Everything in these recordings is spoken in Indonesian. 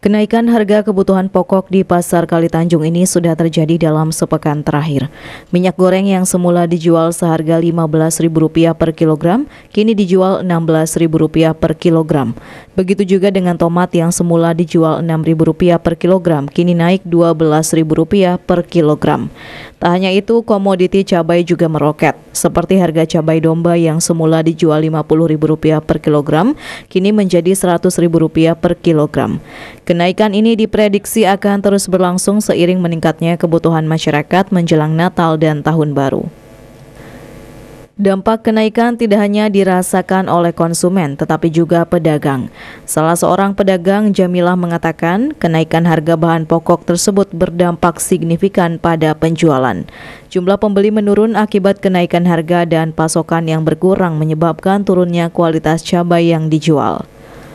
Kenaikan harga kebutuhan pokok di Pasar Kalitanjung ini sudah terjadi dalam sepekan terakhir. Minyak goreng yang semula dijual seharga Rp15.000 per kilogram, kini dijual Rp16.000 per kilogram. Begitu juga dengan tomat yang semula dijual Rp6.000 per kilogram, kini naik Rp12.000 per kilogram. Tak hanya itu, komoditi cabai juga meroket, seperti harga cabai domba yang semula dijual Rp50.000 per kilogram, kini menjadi Rp100.000 per kilogram. Kenaikan ini diprediksi akan terus berlangsung seiring meningkatnya kebutuhan masyarakat menjelang Natal dan Tahun Baru. Dampak kenaikan tidak hanya dirasakan oleh konsumen, tetapi juga pedagang. Salah seorang pedagang, Jamilah, mengatakan kenaikan harga bahan pokok tersebut berdampak signifikan pada penjualan. Jumlah pembeli menurun akibat kenaikan harga dan pasokan yang berkurang menyebabkan turunnya kualitas cabai yang dijual.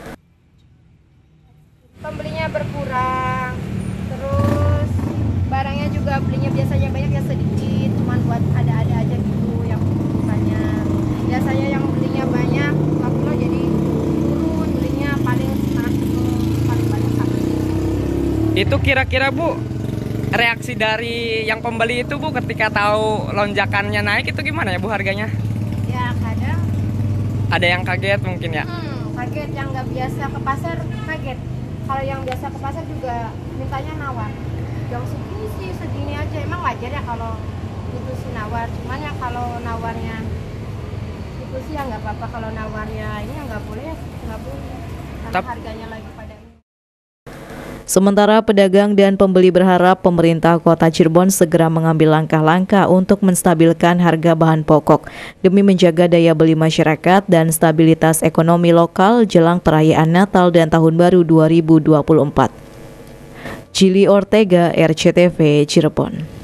Pembelinya berkurang, terus barangnya juga belinya biasanya banyak ya sedikit, cuman buat ada-ada aja gitu yang banyak. Biasanya yang belinya banyak, 50 jadi turun, belinya paling paling banyak satu. Itu kira-kira Bu, reaksi dari yang pembeli itu Bu ketika tahu lonjakannya naik itu gimana ya Bu harganya? Ya kadang ada yang kaget mungkin ya? Kaget, yang nggak biasa ke pasar kaget. Kalau yang biasa ke pasar juga mintanya nawar. Yang segini sih, segini aja. Emang wajar ya kalau itu sih nawar. Cuman ya kalau nawarnya itu sih ya nggak apa-apa. Kalau nawarnya ini ya nggak boleh, nggak boleh. Karena harganya lagi pada ini. Sementara pedagang dan pembeli berharap pemerintah Kota Cirebon segera mengambil langkah-langkah untuk menstabilkan harga bahan pokok demi menjaga daya beli masyarakat dan stabilitas ekonomi lokal jelang perayaan Natal dan Tahun Baru 2024. Jili Ortega, RCTV, Cirebon.